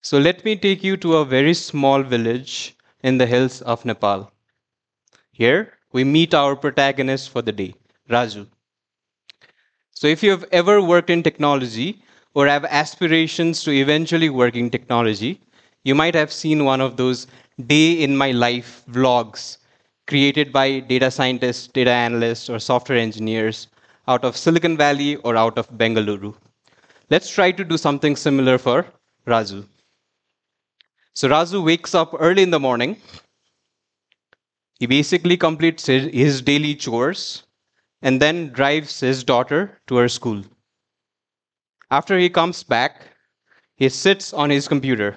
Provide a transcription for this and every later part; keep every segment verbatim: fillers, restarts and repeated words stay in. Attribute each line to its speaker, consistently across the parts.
Speaker 1: So let me take you to a very small village in the hills of Nepal. Here, we meet our protagonist for the day, Raju. So if you have ever worked in technology or have aspirations to eventually work in technology, you might have seen one of those day in my life vlogs created by data scientists, data analysts, or software engineers out of Silicon Valley or out of Bengaluru. Let's try to do something similar for Raju. So Raju wakes up early in the morning. He basically completes his, his daily chores and then drives his daughter to her school. After he comes back, he sits on his computer.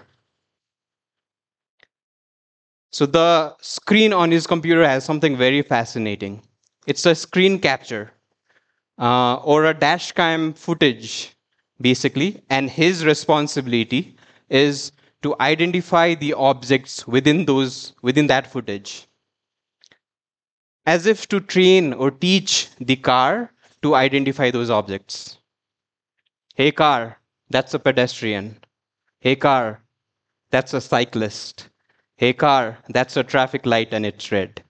Speaker 1: So the screen on his computer has something very fascinating. It's a screen capture uh, or a dash cam footage, basically, and his responsibility is to identify the objects within those within that footage, as if to train or teach the car to identify those objects. Hey car, that's a pedestrian. Hey car, that's a cyclist. Hey car, that's a traffic light and it's red.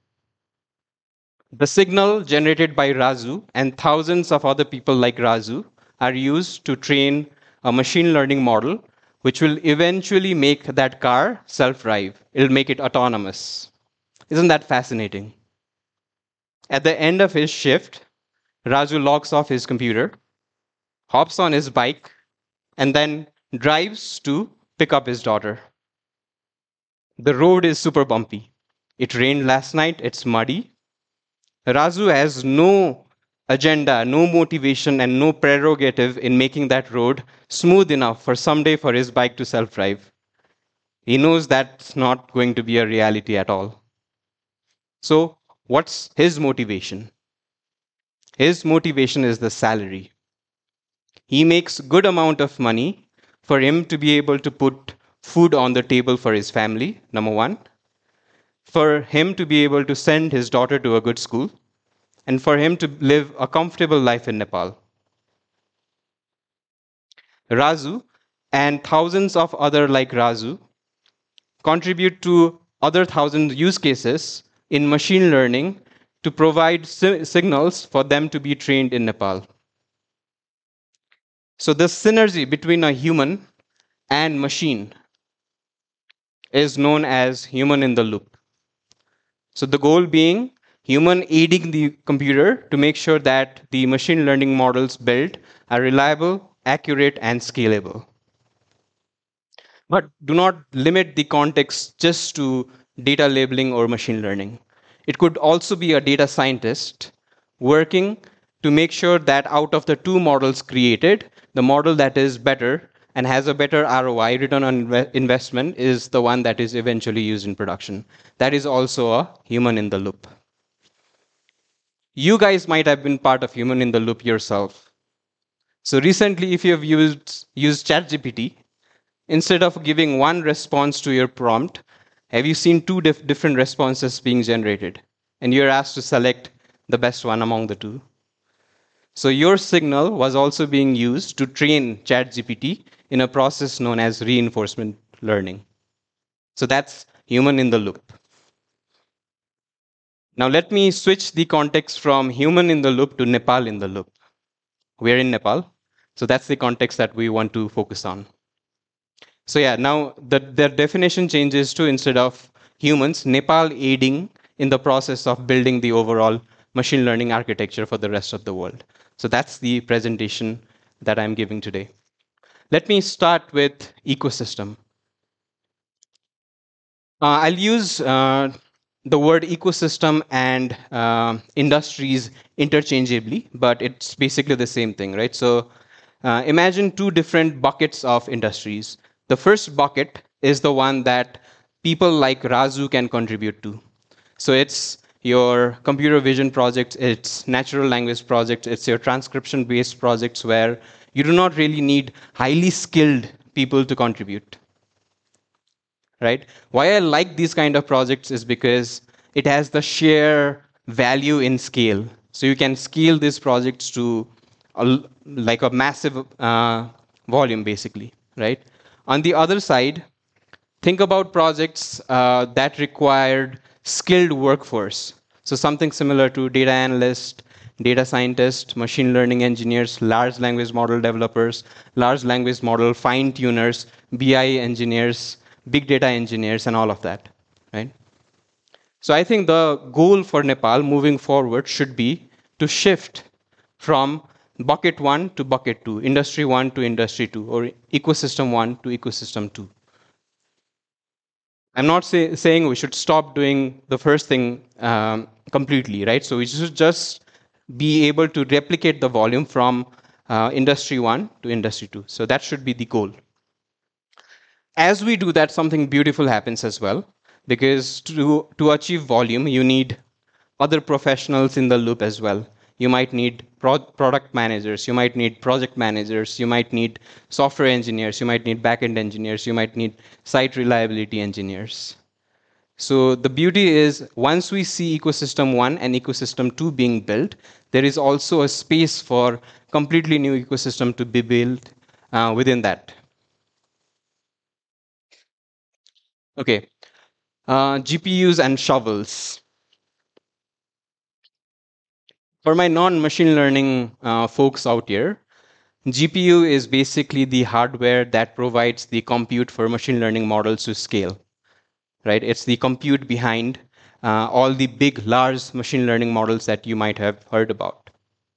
Speaker 1: The signal generated by Raju and thousands of other people like Raju are used to train a machine learning model which will eventually make that car self-drive. It'll make it autonomous. Isn't that fascinating? At the end of his shift, Raju logs off his computer, hops on his bike, and then drives to pick up his daughter. The road is super bumpy. It rained last night, it's muddy. Raju has no agenda, no motivation, and no prerogative in making that road smooth enough for someday for his bike to self drive. He knows that's not going to be a reality at all. So, what's his motivation? His motivation is the salary. He makes good amount of money for him to be able to put food on the table for his family, number one, for him to be able to send his daughter to a good school, and for him to live a comfortable life in Nepal. Raju and thousands of other like Raju contribute to other thousand use cases in machine learning to provide si- signals for them to be trained in Nepal. So the synergy between a human and machine is known as human in the loop. So the goal being human aiding the computer to make sure that the machine learning models built are reliable, accurate, and scalable. But do not limit the context just to data labeling or machine learning. It could also be a data scientist working to make sure that out of the two models created, the model that is better and has a better R O I, return on inve- investment, is the one that is eventually used in production. That is also a human in the loop. You guys might have been part of human in the loop yourself. So recently, if you have used, used ChatGPT, instead of giving one response to your prompt, have you seen two dif- different responses being generated? And you're asked to select the best one among the two. So your signal was also being used to train ChatGPT in a process known as reinforcement learning. So that's human in the loop. Now let me switch the context from human in the loop to Nepal in the loop. We're in Nepal. So that's the context that we want to focus on. So yeah, now the, the definition changes to, instead of humans, Nepal aiding in the process of building the overall machine learning architecture for the rest of the world. So that's the presentation that I'm giving today. Let me start with ecosystem. Uh, I'll use uh, the word ecosystem and uh, industries interchangeably, but it's basically the same thing, right? So uh, imagine two different buckets of industries. The first bucket is the one that people like Raju can contribute to. So it's your computer vision projects, it's natural language projects, it's your transcription based projects where you do not really need highly skilled people to contribute. Right? Why I like these kind of projects is because it has the sheer value in scale. So you can scale these projects to a, like a massive uh, volume, basically, right? On the other side, think about projects uh, that required skilled workforce. So something similar to data analyst, data scientist, machine learning engineers, large language model developers, large language model fine tuners, B I engineers, big data engineers, and all of that, right? So I think the goal for Nepal moving forward should be to shift from bucket one to bucket two, industry one to industry two, or ecosystem one to ecosystem two. I'm not say, saying we should stop doing the first thing um, completely, right? So we should just be able to replicate the volume from uh, industry one to industry two. So that should be the goal. As we do that, something beautiful happens as well, because to, to achieve volume, you need other professionals in the loop as well. You might need pro- product managers, you might need project managers, you might need software engineers, you might need backend engineers, you might need site reliability engineers. So the beauty is once we see ecosystem one and ecosystem two being built, there is also a space for completely new ecosystem to be built uh, within that. Okay, uh, G P Us and shovels. For my non-machine learning uh, folks out here, G P U is basically the hardware that provides the compute for machine learning models to scale, right? It's the compute behind uh, all the big, large machine learning models that you might have heard about.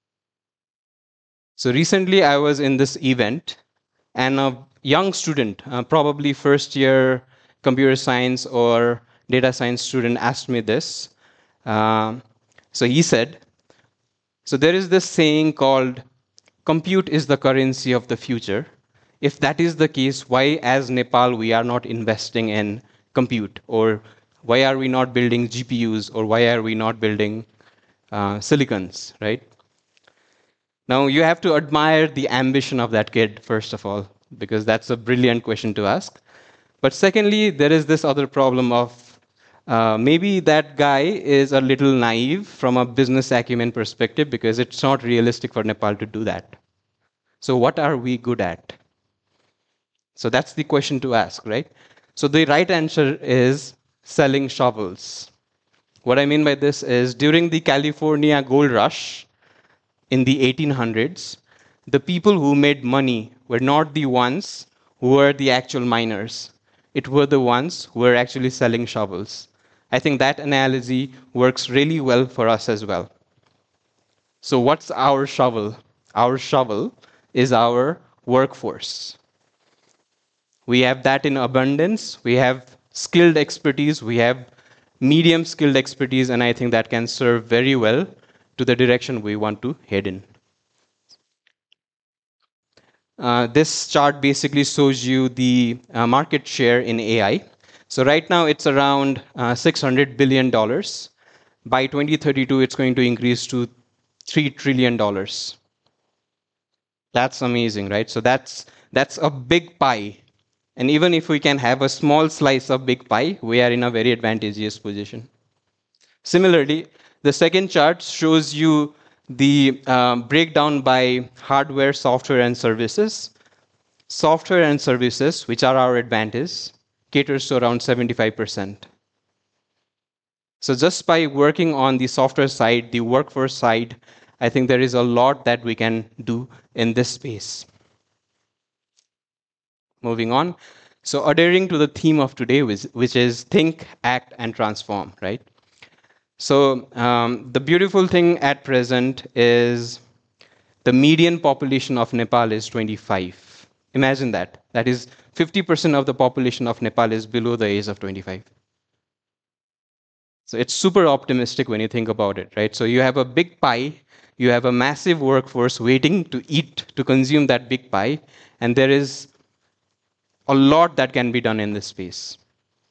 Speaker 1: So recently, I was in this event, and a young student, uh, probably first year computer science or data science student, asked me this. Um, so he said, so there is this saying called compute is the currency of the future. If that is the case, why, as Nepal, we are not investing in compute? Or why are we not building G P Us? Or why are we not building uh, silicons, right? Now, you have to admire the ambition of that kid, first of all, because that's a brilliant question to ask. But secondly, there is this other problem of uh, maybe that guy is a little naive from a business acumen perspective because it's not realistic for Nepal to do that. So, what are we good at? So, that's the question to ask, right? So, the right answer is selling shovels. What I mean by this is during the California gold rush in the eighteen hundreds, the people who made money were not the ones who were the actual miners. It were the ones who were actually selling shovels. I think that analogy works really well for us as well. So, what's our shovel? Our shovel is our workforce. We have that in abundance. We have skilled expertise. We have medium skilled expertise. And I think that can serve very well to the direction we want to head in. Uh, this chart basically shows you the uh, market share in A I. So right now it's around uh, six hundred billion dollars. By twenty thirty-two, it's going to increase to three trillion dollars. That's amazing, right? So that's that's a big pie. And even if we can have a small slice of big pie, we are in a very advantageous position. Similarly, the second chart shows you the um, breakdown by hardware, software, and services. Software and services, which are our advantage, caters to around seventy-five percent. So just by working on the software side, the workforce side, I think there is a lot that we can do in this space. Moving on. So adhering to the theme of today, which is think, act, and transform, right? So um, the beautiful thing at present is the median population of Nepal is twenty-five. Imagine that. That is fifty percent of the population of Nepal is below the age of twenty-five. So it's super optimistic when you think about it, right? So you have a big pie, you have a massive workforce waiting to eat, to consume that big pie, and there is a lot that can be done in this space.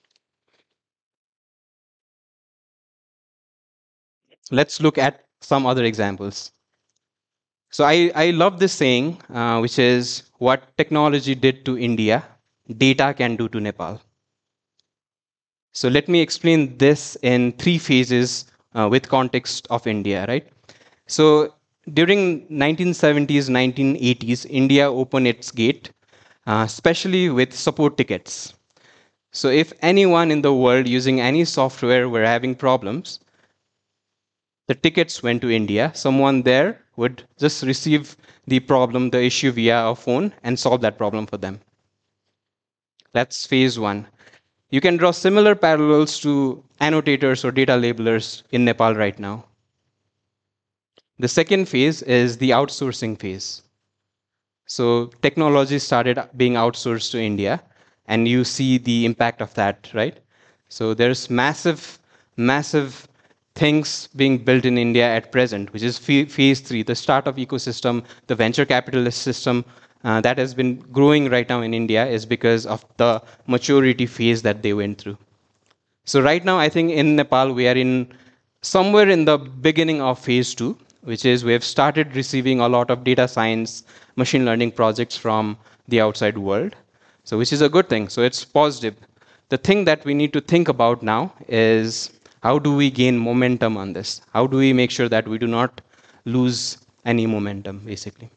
Speaker 1: Let's look at some other examples. So I, I love this saying, uh, which is what technology did to India, data can do to Nepal. So let me explain this in three phases uh, with context of India, right? So during nineteen seventies, nineteen eighties, India opened its gate uh, especially with support tickets. So if anyone in the world using any software were having problems, the tickets went to India. Someone there would just receive the problem, the issue via a phone and solve that problem for them. That's phase one. You can draw similar parallels to annotators or data labelers in Nepal right now. The second phase is the outsourcing phase. So technology started being outsourced to India, and you see the impact of that, right? So there's massive, massive things being built in India at present, which is phase three, the startup ecosystem, the venture capitalist system uh, that has been growing right now in India is because of the maturity phase that they went through. So right now, I think in Nepal, we are in somewhere in the beginning of phase two, which is we have started receiving a lot of data science, machine learning projects from the outside world. So which is a good thing. So it's positive. The thing that we need to think about now is how do we gain momentum on this? How do we make sure that we do not lose any momentum, basically?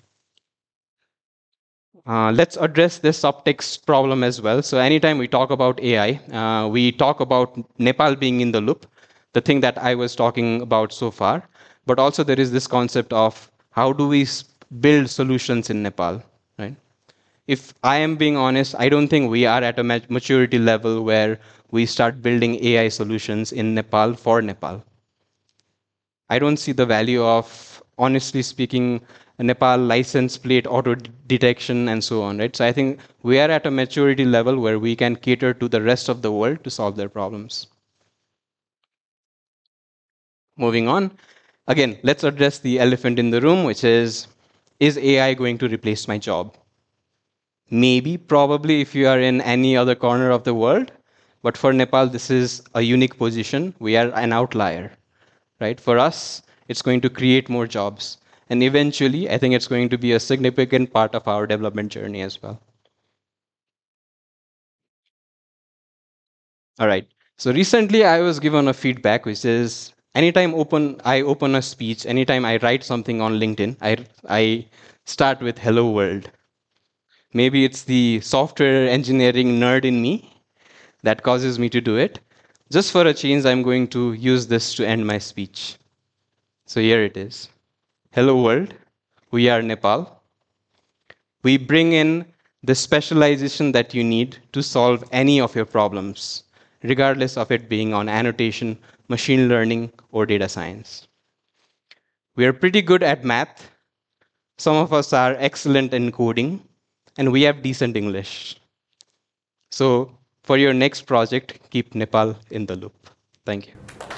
Speaker 1: Uh, let's address this subtext problem as well. So anytime we talk about A I, uh, we talk about Nepal being in the loop, the thing that I was talking about so far. But also there is this concept of how do we build solutions in Nepal, right? If I am being honest, I don't think we are at a maturity level where we start building A I solutions in Nepal for Nepal. I don't see the value of, honestly speaking, Nepal license plate auto detection and so on, right? So I think we are at a maturity level where we can cater to the rest of the world to solve their problems. Moving on. Again, let's address the elephant in the room, which is, is A I going to replace my job? Maybe, probably, if you are in any other corner of the world. But for Nepal, this is a unique position. We are an outlier, right? For us, it's going to create more jobs. And eventually, I think it's going to be a significant part of our development journey as well. All right. So recently, I was given a feedback, which is anytime open, I open a speech, anytime I write something on LinkedIn, I, I start with "Hello World." Maybe it's the software engineering nerd in me that causes me to do it. Just for a change, I'm going to use this to end my speech. So here it is. Hello world, we are Nepal. We bring in the specialization that you need to solve any of your problems, regardless of it being on annotation, machine learning, or data science. We are pretty good at math. Some of us are excellent in coding, and we have decent English. So for your next project, keep Nepal in the loop. Thank you.